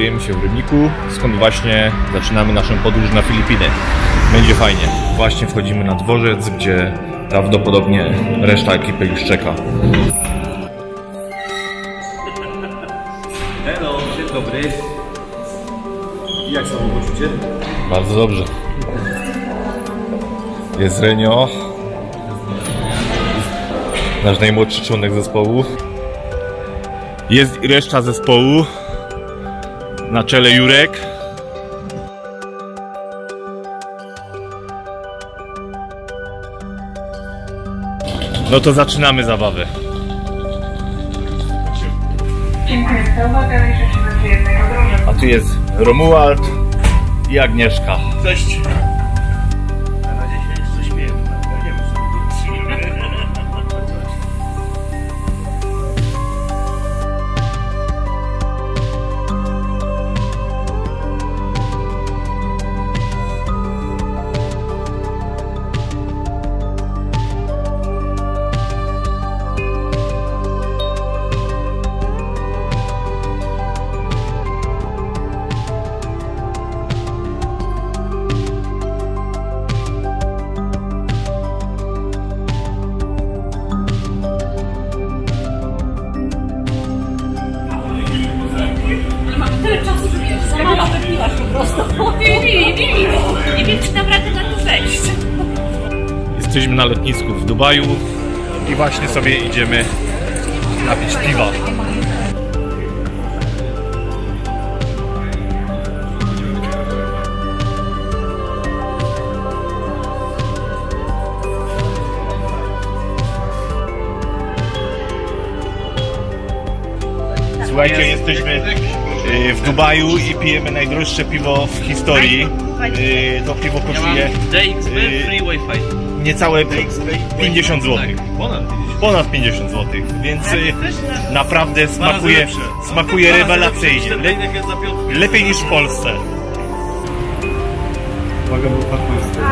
znajdujemy się w Rybniku, skąd właśnie zaczynamy naszą podróż na Filipiny. Będzie fajnie. Właśnie wchodzimy na dworzec, gdzie prawdopodobnie reszta ekipy już czeka. Hello, dzień dobry. Jak samopoczucie? Bardzo dobrze. Jest Renio, nasz najmłodszy członek zespołu. Jest i reszta zespołu. Na czele Jurek. No to zaczynamy zabawę. Dziękuję za uwagę i życzymy przyjemnego drożu. A tu jest Romuald i Agnieszka. Cześć. Na razie się jeszcze śmieję. Ja nie wiem, co Nie wiem, czy dam radę na to wejść. Jesteśmy na lotnisku w Dubaju i właśnie sobie idziemy napić piwa. Słuchajcie, jesteśmy w Dubaju i pijemy najdroższe piwo w historii. To piwo kosztuje niecałe 50 zł. Ponad 50 zł, więc naprawdę smakuje rewelacyjnie. Lepiej niż w Polsce. Uwaga, bo pakujesz.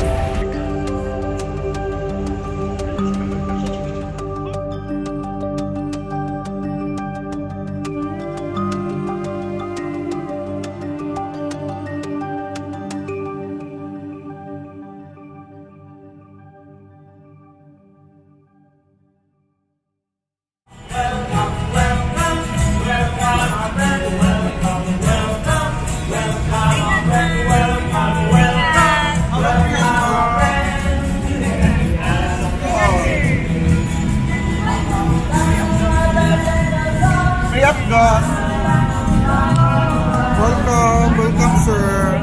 Welcome sir.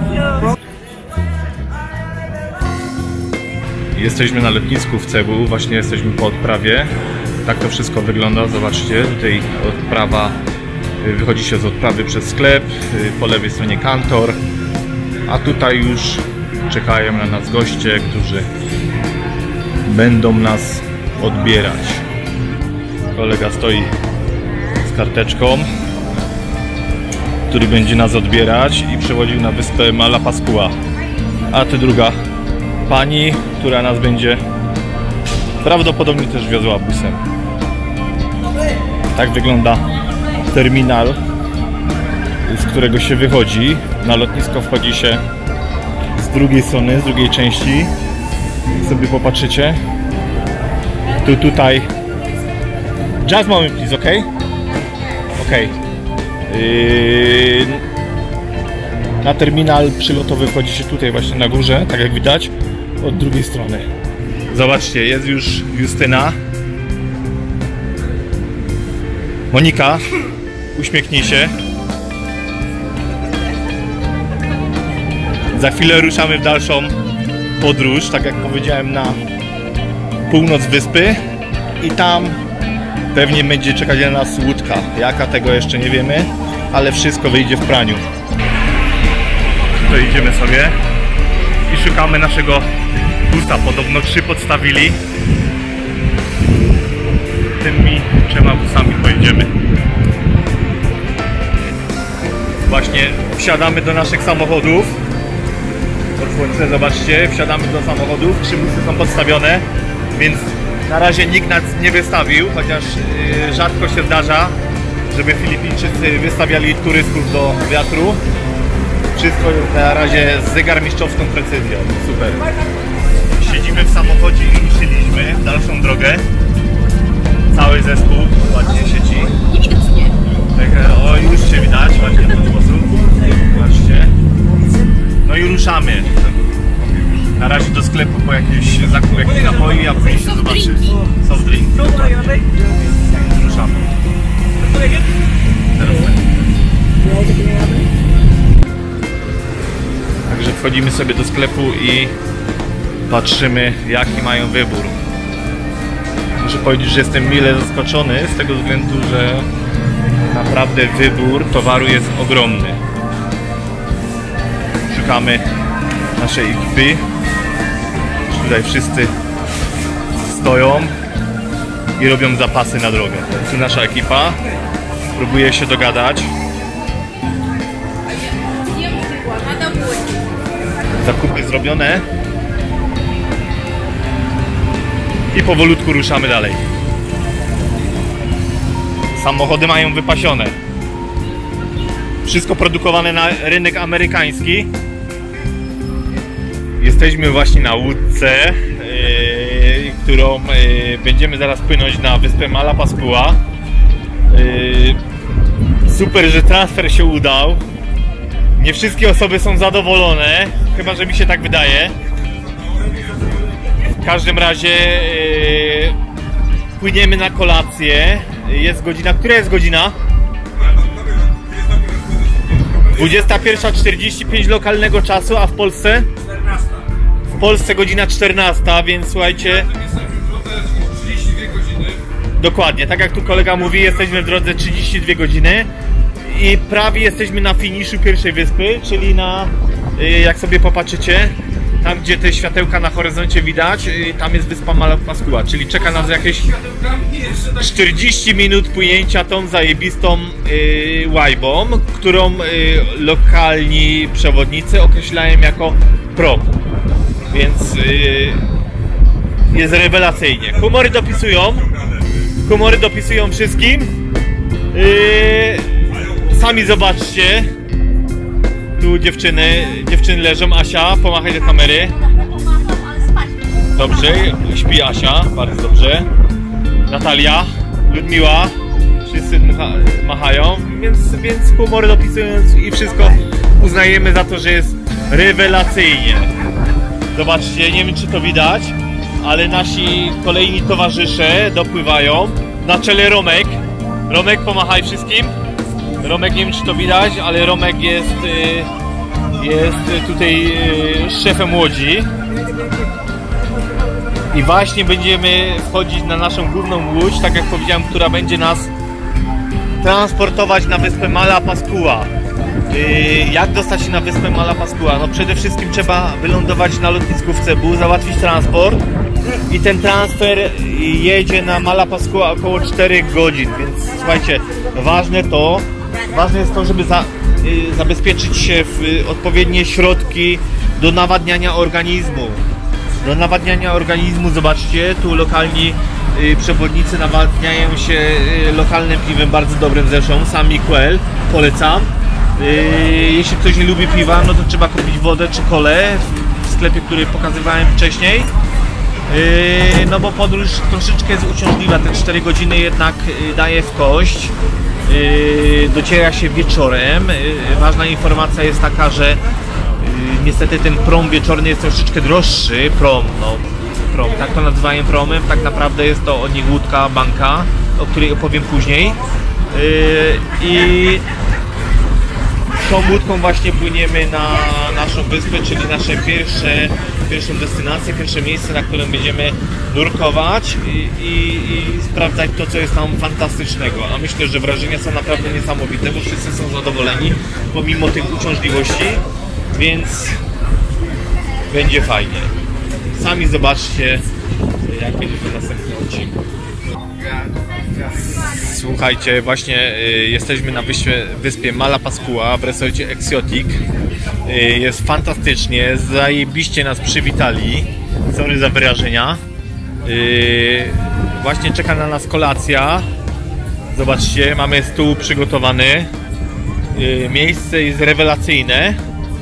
Jesteśmy na lotnisku w Cebu, właśnie jesteśmy po odprawie. Tak to wszystko wygląda, zobaczcie, tutaj odprawa, wychodzi się z odprawy przez sklep, po lewej stronie kantor, a tutaj już czekają na nas goście, którzy będą nas odbierać. Kolega stoi z karteczką, który będzie nas odbierać i przewoził na wyspę Malapascua. A tu druga pani, która nas będzie prawdopodobnie też wiozła busem. Tak wygląda terminal, z którego się wychodzi. Na lotnisko wchodzi się z drugiej strony, z drugiej części. Jak sobie popatrzycie. Tutaj. Just moment please, ok? Ok. Na terminal przylotowy wchodzi się tutaj właśnie na górze, tak jak widać, od drugiej strony. Zobaczcie, jest już Justyna. Monika, uśmiechnij się. Za chwilę ruszamy w dalszą podróż, tak jak powiedziałem, na północ wyspy i tam pewnie będzie czekać na nas łódka. Jaka, tego jeszcze nie wiemy, ale wszystko wyjdzie w praniu. To idziemy sobie i szukamy naszego busa. Podobno 3 podstawili. Tymi 3 busami pojedziemy. Właśnie wsiadamy do naszych samochodów. Pod słońce, zobaczcie, wsiadamy do samochodów. 3 busy są podstawione, więc na razie nikt nas nie wystawił, chociaż rzadko się zdarza, żeby Filipińczycy wystawiali turystów do wiatru. Wszystko jest na razie z zegarmistrzowską precyzją. Super. Siedzimy w samochodzie i ruszyliśmy w dalszą drogę. Cały zespół ładnie siedzi. Nie widać mnie. O, już się widać właśnie w ten sposób. Zobaczcie. No i ruszamy. Na razie do sklepu po jakieś zakup jakichś napoi, a później się zobaczy. Soft drink. Ruszamy. Teraz tak. Także wchodzimy sobie do sklepu i patrzymy, jaki mają wybór. Muszę powiedzieć, że jestem mile zaskoczony z tego względu, że naprawdę wybór towaru jest ogromny. Szukamy naszej ekipy. Tutaj wszyscy stoją i robią zapasy na drogę. Tu nasza ekipa próbuje się dogadać. Zakupy zrobione i powolutku ruszamy dalej. Samochody mają wypasione. Wszystko produkowane na rynek amerykański. Jesteśmy właśnie na łódce, którą będziemy zaraz płynąć na wyspę Malapascua. Super, że transfer się udał. Nie wszystkie osoby są zadowolone, chyba że mi się tak wydaje. W każdym razie płyniemy na kolację. Jest godzina. Która jest godzina? 21:45 lokalnego czasu, a w Polsce? W Polsce godzina 14, więc słuchajcie. Dokładnie, tak jak tu kolega mówi, jesteśmy w drodze 32 godziny. I prawie jesteśmy na finiszu pierwszej wyspy, czyli na, jak sobie popatrzycie, tam gdzie te światełka na horyzoncie widać, tam jest wyspa Malapascua, czyli czeka nas jakieś 40 minut płynięcia tą zajebistą łajbą, którą lokalni przewodnicy określają jako prom, więc jest rewelacyjnie. Humory dopisują wszystkim. Sami zobaczcie, tu dziewczyny leżą. Asia, pomachaj do kamery. Dobrze, śpi Asia, bardzo dobrze. Natalia, Ludmiła, wszyscy machają, więc humory dopisując i wszystko uznajemy za to, że jest rewelacyjnie. Zobaczcie, nie wiem czy to widać, ale nasi kolejni towarzysze dopływają. Na czele Romek. Romek, pomachaj wszystkim. Romek, nie wiem czy to widać, ale Romek jest tutaj szefem łodzi. I właśnie będziemy wchodzić na naszą główną łódź, tak jak powiedziałem, która będzie nas transportować na wyspę Malapascua. Jak dostać się na wyspę Malapascua? No przede wszystkim trzeba wylądować na lotnisku w Cebu, załatwić transport i ten transfer jedzie na Malapascua około 4 godzin, więc słuchajcie, ważne jest to, żeby zabezpieczyć się w odpowiednie środki do nawadniania organizmu. Zobaczcie, tu lokalni przewodnicy nawadniają się lokalnym piwem bardzo dobrym zresztą, San Miguel, polecam. Jeśli ktoś nie lubi piwa, no to trzeba kupić wodę czy kolę w sklepie, który pokazywałem wcześniej. No bo podróż troszeczkę jest uciążliwa, te 4 godziny jednak daje w kość. Dociera się wieczorem. Ważna informacja jest taka, że niestety ten prom wieczorny jest troszeczkę droższy. Prom, tak to nazywają promem, tak naprawdę jest to od nich łódka, banka, o której opowiem później. I tą łódką właśnie płyniemy na naszą wyspę, czyli nasze pierwszą destynację, pierwsze miejsce, na którym będziemy nurkować i sprawdzać to, co jest tam fantastycznego. A myślę, że wrażenia są naprawdę niesamowite, bo wszyscy są zadowoleni pomimo tych uciążliwości, więc będzie fajnie. Sami zobaczcie, jak będzie to następny odcinek. Słuchajcie, właśnie jesteśmy na wyspie Malapascua w resorcie Exotic. Jest fantastycznie, zajebiście nas przywitali. Sorry za wyrażenia. Właśnie czeka na nas kolacja. Zobaczcie, mamy stół przygotowany. Miejsce jest rewelacyjne.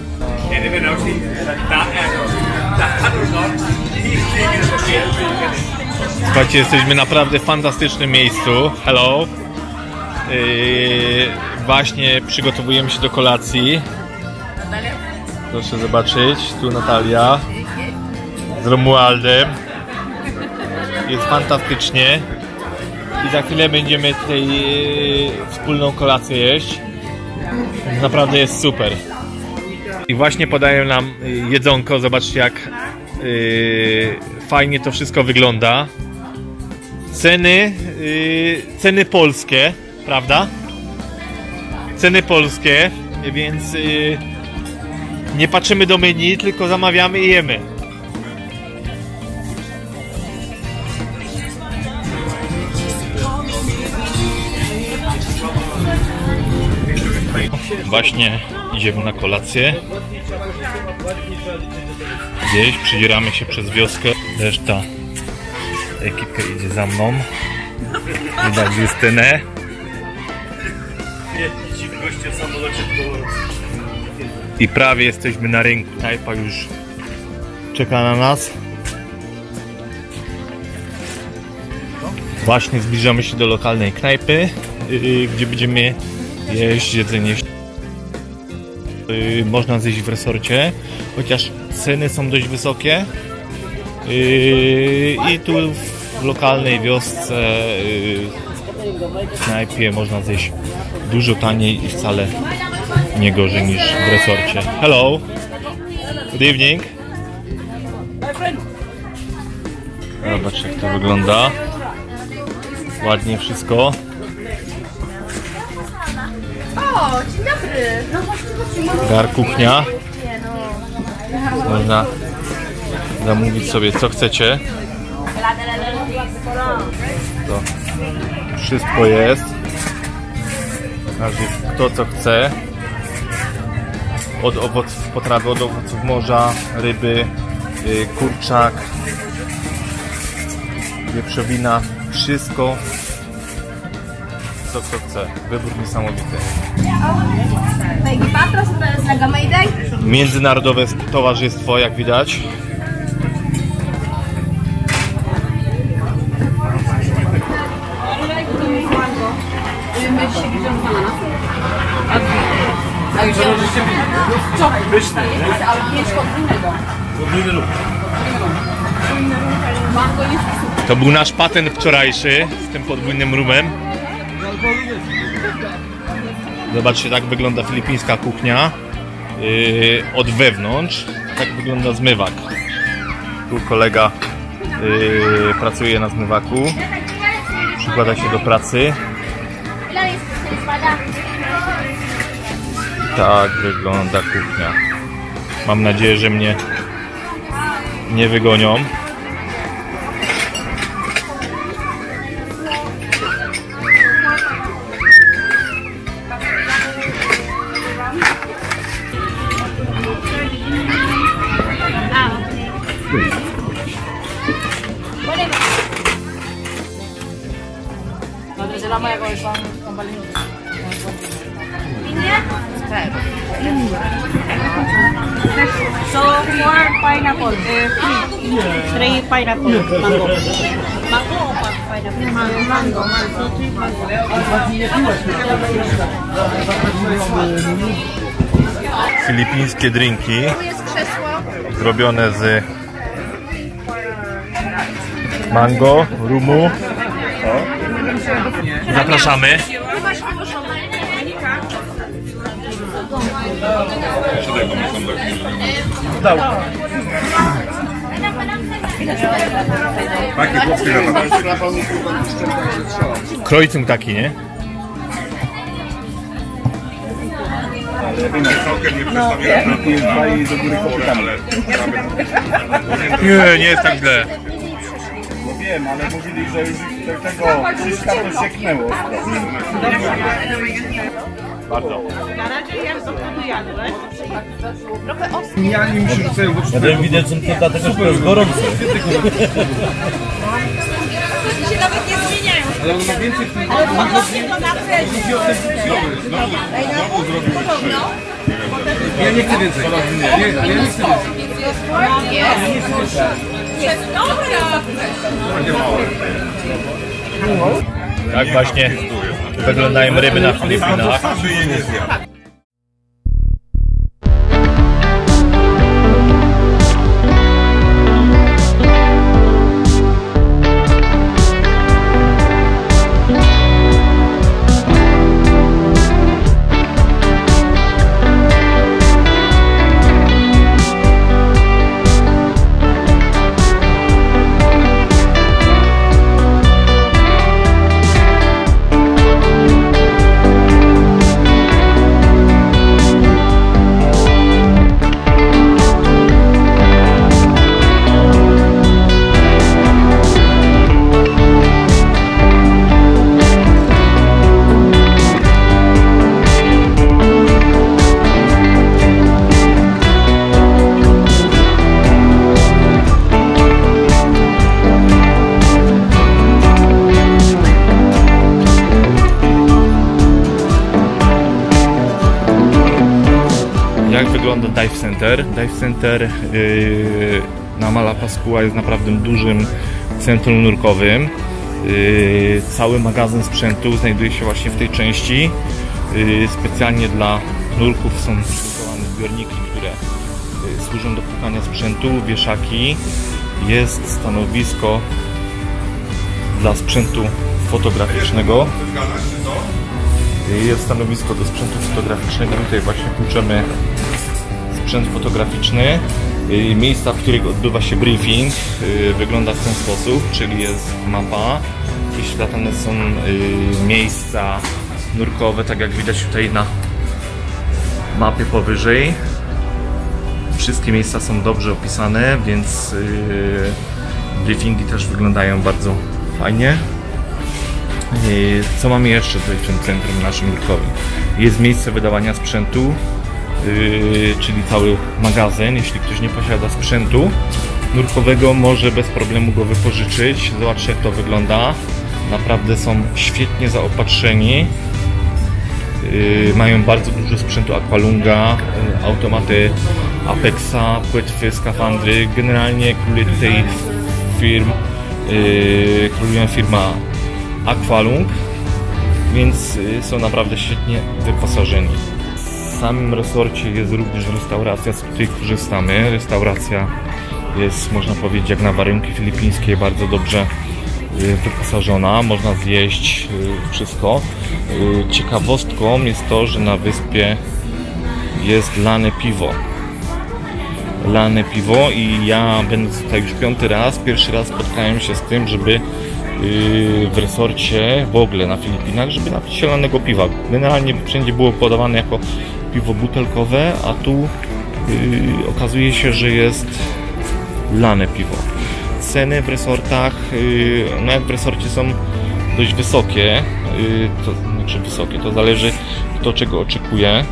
Słuchajcie, jesteśmy naprawdę w fantastycznym miejscu. Hello. Właśnie przygotowujemy się do kolacji. Proszę zobaczyć, tu Natalia z Romualdem. Jest fantastycznie. I za chwilę będziemy tutaj wspólną kolację jeść. Naprawdę jest super. I właśnie podają nam jedzonko. Zobaczcie, jak fajnie to wszystko wygląda. Ceny polskie, prawda? Ceny polskie, więc nie patrzymy do menu, tylko zamawiamy i jemy. Właśnie idziemy na kolację. Gdzieś przedzieramy się przez wioskę. Reszta ekipka idzie za mną. Widać Justynę. I prawie jesteśmy na rynku. Knajpa już czeka na nas. Właśnie zbliżamy się do lokalnej knajpy, gdzie będziemy jeść jedzenie. Można zjeść w resorcie, chociaż ceny są dość wysokie. I tu w lokalnej wiosce, w knajpie można zjeść dużo taniej i wcale nie gorzej niż w resorcie. Hello! Good evening! Zobacz, jak to wygląda. Ładnie wszystko. O, dzień dobry. No chodźcie. Gar kuchnia. Można zamówić sobie co chcecie. To wszystko jest. Każdy kto co chce. Od owoców potrawy, od owoców morza, ryby, kurczak, wieprzowina, wszystko co kto chce. Wybór niesamowity. Międzynarodowe towarzystwo, jak widać. To był nasz patent wczorajszy z tym podwójnym rumem. Zobaczcie, tak wygląda filipińska kuchnia od wewnątrz. Tak wygląda zmywak. Tu kolega pracuje na zmywaku. Przykłada się do pracy. Tak wygląda kuchnia. Mam nadzieję, że mnie nie wygonią. So, 4 pineapple. 3 pineapple. Mango. Mango o pineapple? Mango. Filipińskie drinki zrobione z mango, rumu. Zapraszamy. Krojcung taki, nie? Nie, nie jest tak źle. No wiem, ale mówili, że już tego wszystko to sieknęło. Bardzo. Na razie jak to jadłeś? Ja nie muszę rzucają do Ja to widać, że to dlatego, że to jest gorące. Się nawet nie zmieniają. Ale on ma więcej w tym Ja nie chcę więcej. Ja nie chcę Tak właśnie wyglądają ryby na Filipinach. Jak wygląda Dive Center? Dive Center na Malapascua jest naprawdę dużym centrum nurkowym. Cały magazyn sprzętu znajduje się właśnie w tej części. Specjalnie dla nurków są przygotowane zbiorniki, które służą do płukania sprzętu, wieszaki. Jest stanowisko dla sprzętu fotograficznego. Jest stanowisko do sprzętu fotograficznego. Tutaj właśnie kluczymy sprzęt fotograficzny. Miejsca, w których odbywa się briefing, wygląda w ten sposób, czyli jest mapa. Wyświetlane są miejsca nurkowe, tak jak widać tutaj na mapie powyżej. Wszystkie miejsca są dobrze opisane, więc briefingi też wyglądają bardzo fajnie. Co mamy jeszcze tutaj w tym centrum naszym nurkowym? Jest miejsce wydawania sprzętu, czyli cały magazyn. Jeśli ktoś nie posiada sprzętu nurkowego, może bez problemu go wypożyczyć. Zobaczcie, jak to wygląda. Naprawdę są świetnie zaopatrzeni. Mają bardzo dużo sprzętu Aqualunga, automaty Apexa, płetwy, skafandry. Generalnie króluje tutaj firma Aqualung, więc są naprawdę świetnie wyposażeni. W samym resorcie jest również restauracja, z której korzystamy. Restauracja jest, można powiedzieć, jak na warunki filipińskie, bardzo dobrze wyposażona. Można zjeść wszystko. Ciekawostką jest to, że na wyspie jest lane piwo. Lane piwo i ja, będąc tutaj już 5. raz, pierwszy raz spotkałem się z tym, żeby w resorcie, w ogóle na Filipinach, żeby napić się lanego piwa. Generalnie wszędzie było podawane jako piwo butelkowe, a tu okazuje się, że jest lane piwo. Ceny w resortach, no jak w resorcie, są dość wysokie, to zależy, kto czego oczekuje.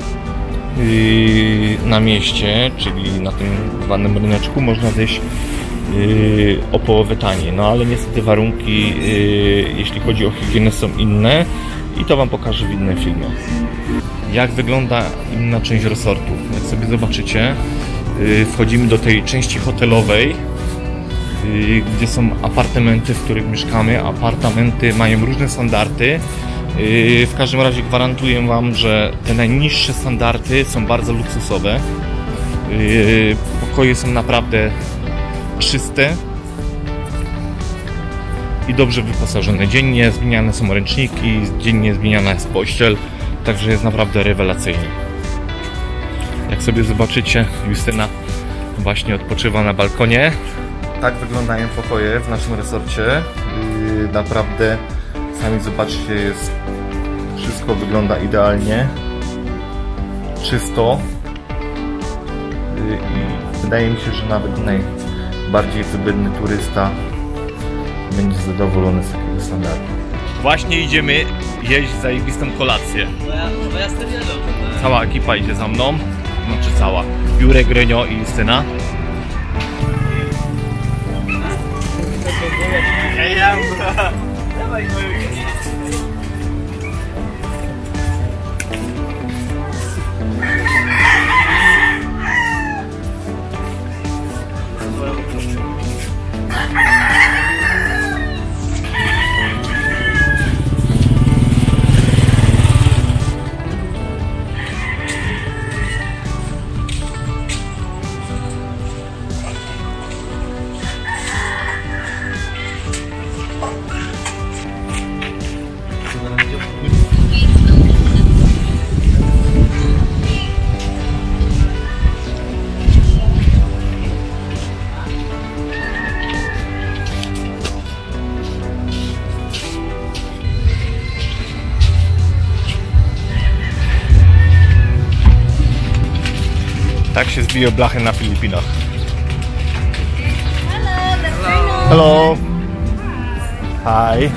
Na mieście, czyli na tym zwanym ryneczku, można zjeść o połowę taniej, no ale niestety warunki, jeśli chodzi o higienę, są inne i to Wam pokażę w innym filmie. Jak wygląda inna część resortu? Jak sobie zobaczycie, wchodzimy do tej części hotelowej, gdzie są apartamenty, w których mieszkamy. Apartamenty mają różne standardy. W każdym razie gwarantuję Wam, że te najniższe standardy są bardzo luksusowe. Pokoje są naprawdę czyste i dobrze wyposażone. Dziennie zmieniane są ręczniki, dziennie zmieniana jest pościel, także jest naprawdę rewelacyjnie. Jak sobie zobaczycie, Justyna właśnie odpoczywa na balkonie. Tak wyglądają pokoje w naszym resorcie. Naprawdę, sami zobaczcie, wszystko wygląda idealnie, czysto i wydaje mi się, że nawet najbardziej wybredny turysta będzie zadowolony z takiego standardu. Właśnie idziemy jeść zajebistą kolację. Cała ekipa idzie za mną, znaczy cała. Jurek, Grenio i Justyna. Tak się zbiją blachy na Filipinach. Hello. Hi.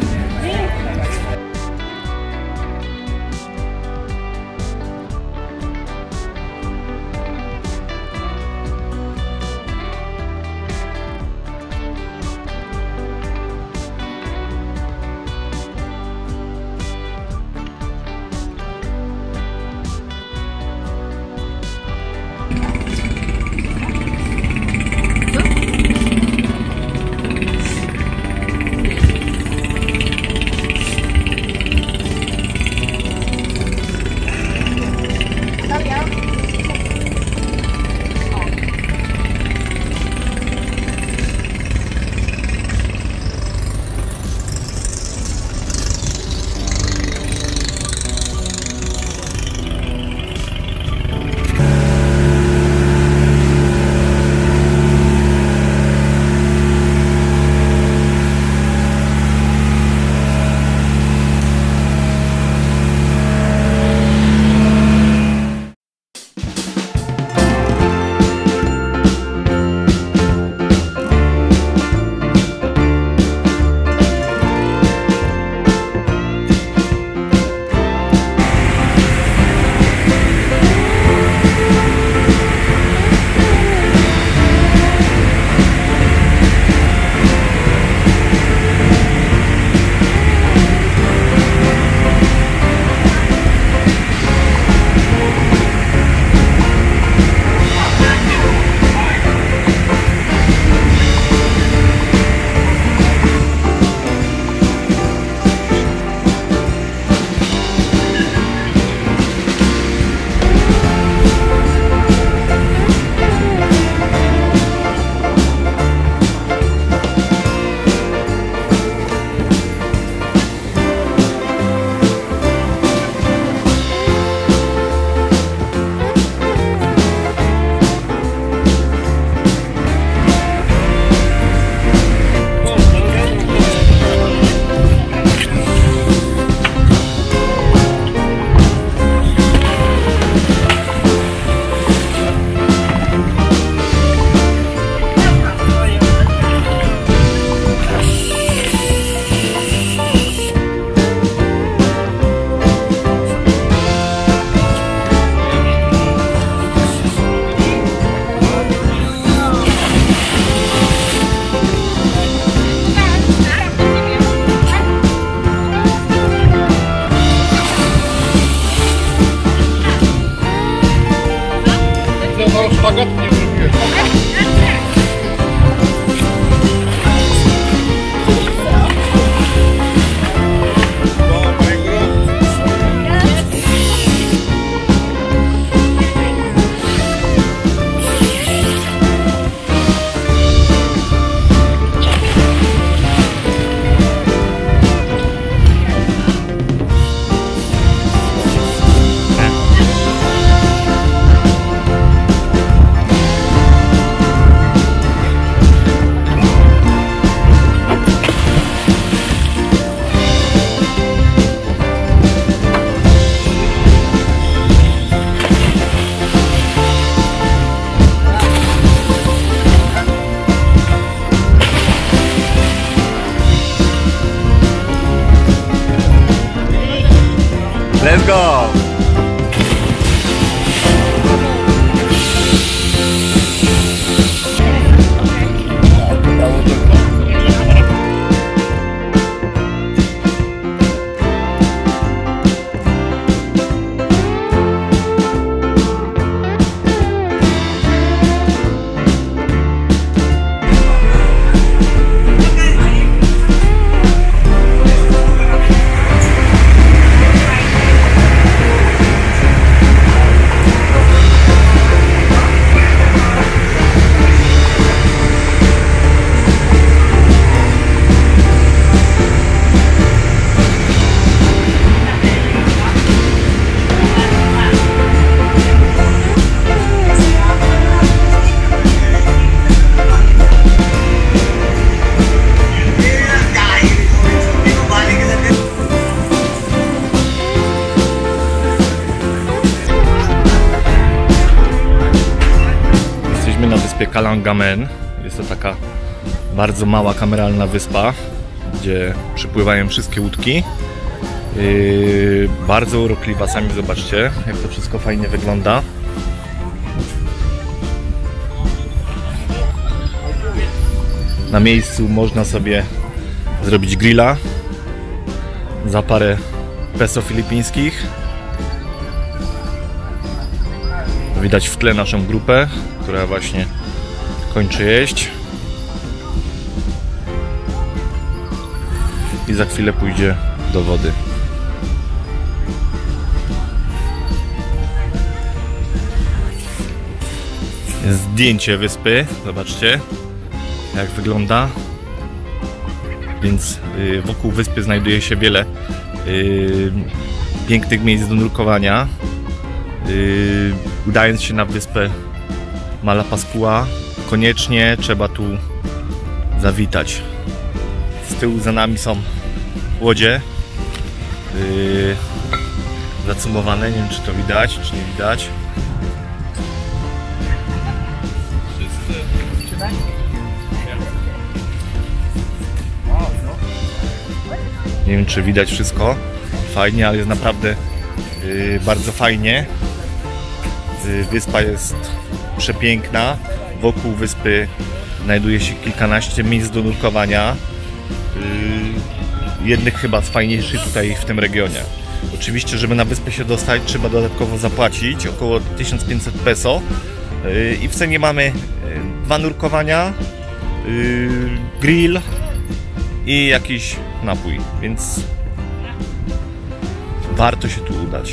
szpagat nie zrobiłem. wyspie Kalangamen. Jest to taka bardzo mała kameralna wyspa, gdzie przypływają wszystkie łódki. Bardzo urokliwa, sami zobaczcie, jak to wszystko fajnie wygląda. Na miejscu można sobie zrobić grilla za parę peso filipińskich. Widać w tle naszą grupę, która właśnie kończy jeść. I za chwilę pójdzie do wody. Jest zdjęcie wyspy, zobaczcie jak wygląda. Więc wokół wyspy znajduje się wiele pięknych miejsc do nurkowania. Udając się na wyspę Malapaspua, koniecznie trzeba tu zawitać. Z tyłu za nami są łodzie zacumowane, nie wiem czy to widać, czy nie widać. Nie wiem czy widać wszystko fajnie, ale jest naprawdę bardzo fajnie. Wyspa jest przepiękna. Wokół wyspy znajduje się kilkanaście miejsc do nurkowania. Jednych chyba z fajniejszych tutaj w tym regionie. Oczywiście, żeby na wyspę się dostać, trzeba dodatkowo zapłacić około 1500 peso. I w cenie mamy 2 nurkowania, grill i jakiś napój, więc warto się tu udać.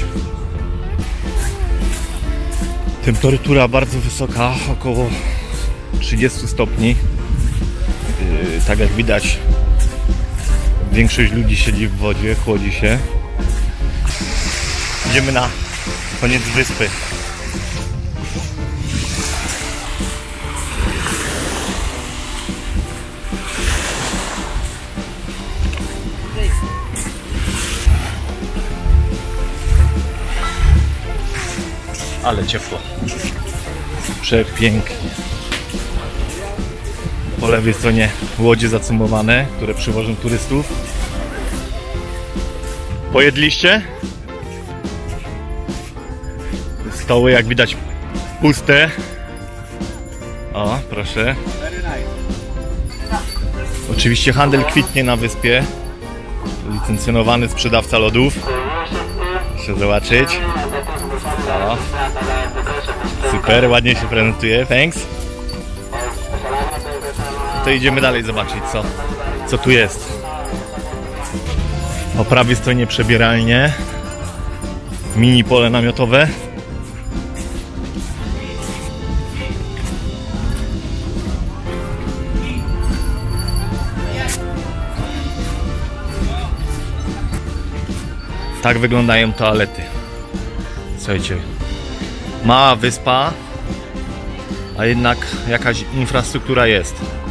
Temperatura bardzo wysoka, około 30 stopni. Tak jak widać, większość ludzi siedzi w wodzie, chłodzi się. Idziemy na koniec wyspy. Ale ciepło. Przepięknie. Po lewej stronie łodzie zacumowane, które przywożą turystów. Pojedliście? Stoły jak widać puste. O, proszę. Oczywiście handel kwitnie na wyspie. Licencjonowany sprzedawca lodów. Proszę zobaczyć. O. Super, ładnie się prezentuje, thanks. To idziemy dalej zobaczyć co tu jest. Po prawej stronie przebieralnie. Mini pole namiotowe. Tak wyglądają toalety. Słuchajcie, mała wyspa, a jednak jakaś infrastruktura jest.